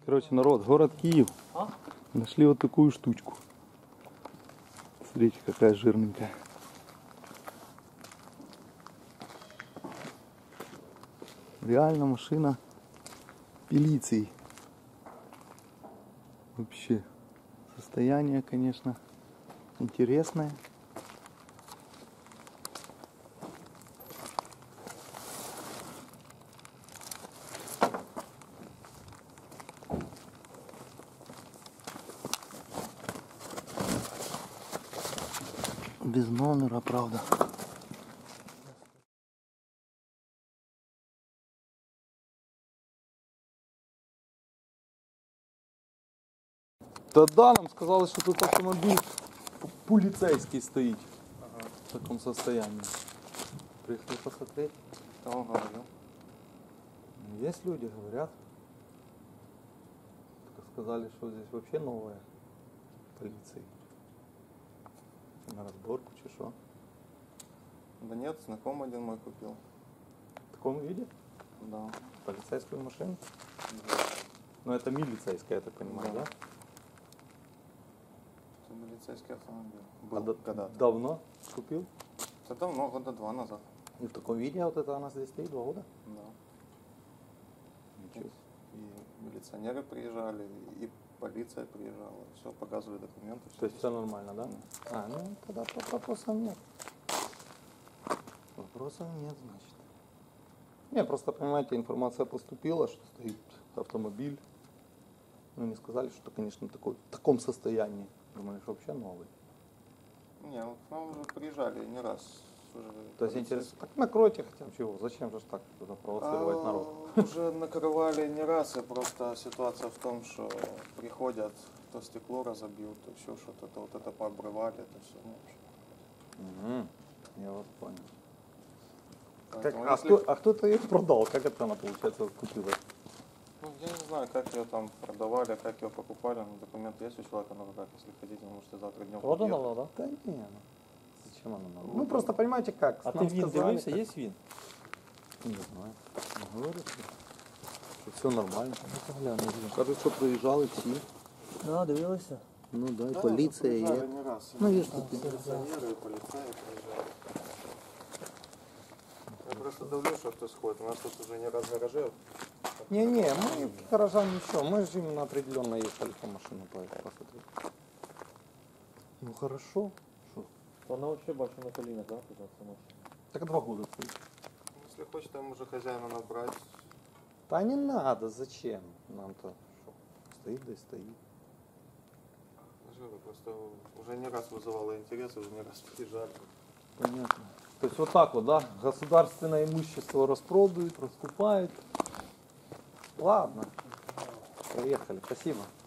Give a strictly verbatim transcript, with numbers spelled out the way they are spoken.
Короче, народ, город Киев. А? Нашли вот такую штучку. Смотрите, какая жирненькая. Реально машина полиции. Вообще состояние, конечно, интересное. Без номера, правда. Да-да, нам сказали, что тут автомобиль полицейский стоит. Ага. В таком состоянии. Приехали посмотреть. Кто говорил? Есть люди, говорят. Только сказали, что здесь вообще новая полиция. На разборку, че шо. Да нет, знакомый один мой купил. В таком виде? Да. Полицейскую машину? Да. Ну это милицейская, я так понимаю, да? Да. Это милицейский автомобиль. А Был да- когда-то. давно купил? Это давно, года два назад. И в таком виде вот это она здесь стоит, два года? Да. Ничего. И милиционеры приезжали, и полиция приезжала. Все, показывали документы. То есть все нормально, да? А, ну тогда вопросов нет. Вопросов нет, значит. Не, просто, понимаете, информация поступила, что стоит автомобиль. Ну, не сказали, что, конечно, такой, в таком состоянии. Думали, что вообще новый. Не, вот к нам уже приезжали не раз. Уже То есть интересно, так накройте хотя бы чего, зачем же ж так туда провоцировать А, народ? Уже накрывали не раз, и просто ситуация в том, что приходят, то стекло разобьют, то еще что-то, то вот это пообрывали, это все. Ну, в общем. Угу. Я вас понял. Как, Поэтому а, если- кто, а кто-то ее продал? Как это она, получается, купила? Ну, я не знаю, как ее там продавали, как ее покупали, но документы есть у человека на руках, если хотите, можете завтра днем Продана подъехать. вона, да? Да не, ну, зачем она нам? Ну, просто понимаете как, А нам ти він сказали, дивився, как- є він? Не знаю. Ну, говорят, что, что все нормально. Ну, погляну, він. Кажуть, що проїжджали всі. Да, дивилися. Ну да, і Да, поліція приезжали є. не раз. Ну, и видишь, тут милиционеры, и полицаи приезжали. Я просто давлю, что кто сходит. У нас тут уже не раз гаражи. Не-не, мы в гаража ничего. Мы же именно определенно ехали по машину посмотреть. Ну хорошо. Что? Вона взагалі бачу на колінах, да? Тут ця машина. Так два года стоит. Если хочешь, там уже хозяина набрать. Да не надо, зачем? Нам-то что? Стоит, да и стоит. Я же говорю, просто уже не раз вызывало интерес, уже не раз приезжали. Понятно. То есть вот так вот, да? Государственное имущество распродают, раскупают. Ладно. Проехали. Спасибо.